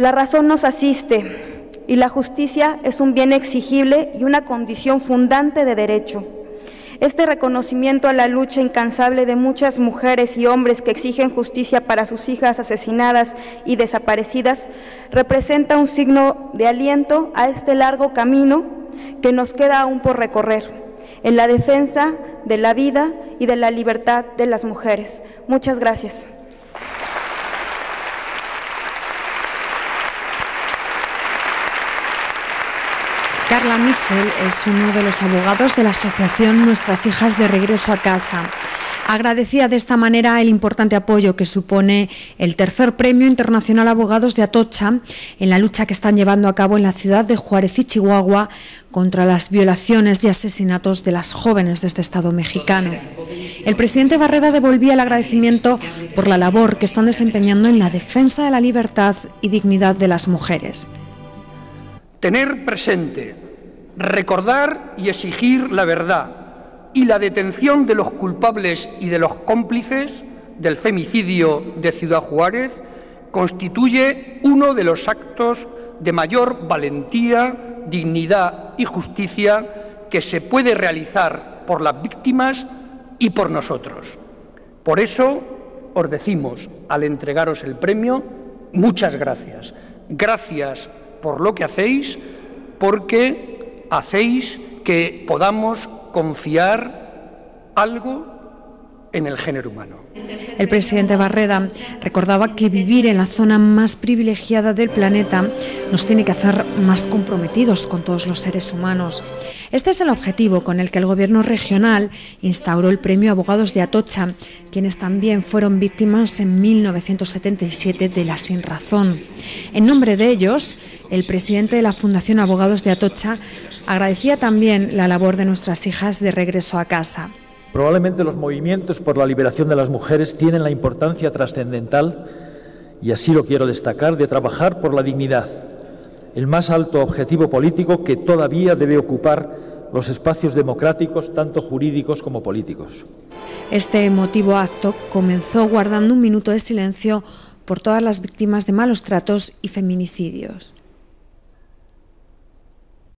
La razón nos asiste y la justicia es un bien exigible y una condición fundante de derecho. Este reconocimiento a la lucha incansable de muchas mujeres y hombres que exigen justicia para sus hijas asesinadas y desaparecidas representa un signo de aliento a este largo camino que nos queda aún por recorrer en la defensa de la vida y de la libertad de las mujeres. Muchas gracias. Carla Mitchell es uno de los abogados de la asociación Nuestras Hijas de Regreso a Casa. Agradecía de esta manera el importante apoyo que supone el tercer Premio Internacional Abogados de Atocha en la lucha que están llevando a cabo en la ciudad de Juárez y Chihuahua contra las violaciones y asesinatos de las jóvenes de este estado mexicano. El presidente Barreda devolvía el agradecimiento por la labor que están desempeñando en la defensa de la libertad y dignidad de las mujeres. Tener presente, recordar y exigir la verdad y la detención de los culpables y de los cómplices del femicidio de Ciudad Juárez constituye uno de los actos de mayor valentía, dignidad y justicia que se puede realizar por las víctimas y por nosotros. Por eso os decimos, al entregaros el premio, muchas gracias. Gracias por lo que hacéis, porque hacéis que podamos confiar algo en el género humano. El presidente Barreda recordaba que vivir en la zona más privilegiada del planeta nos tiene que hacer más comprometidos con todos los seres humanos. Este es el objetivo con el que el Gobierno regional instauró el Premio Abogados de Atocha, quienes también fueron víctimas en 1977 de la sinrazón. En nombre de ellos, el presidente de la Fundación Abogados de Atocha agradecía también la labor de Nuestras Hijas de Regreso a Casa. Probablemente los movimientos por la liberación de las mujeres tienen la importancia trascendental, y así lo quiero destacar, de trabajar por la dignidad, el más alto objetivo político que todavía debe ocupar los espacios democráticos, tanto jurídicos como políticos. Este emotivo acto comenzó guardando un minuto de silencio por todas las víctimas de malos tratos y feminicidios.